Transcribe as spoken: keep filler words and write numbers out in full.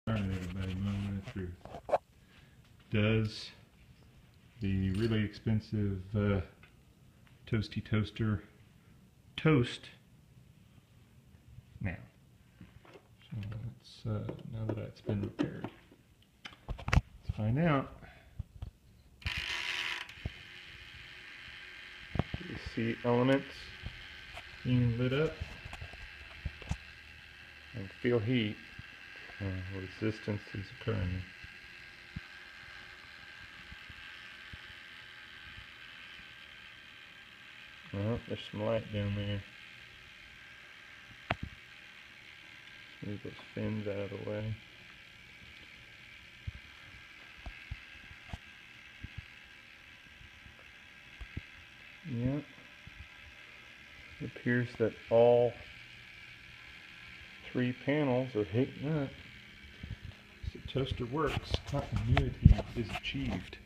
Alright everybody, moment of truth. Does the really expensive uh, toasty toaster toast now? So let's, uh, now that it's been repaired, let's find out. You see elements being lit up and feel heat. Uh, resistance is occurring. Well, there's some light down there. Move those fins out of the way. Yeah. It appears that all three panels are heating up. The toaster works. Continuity is achieved.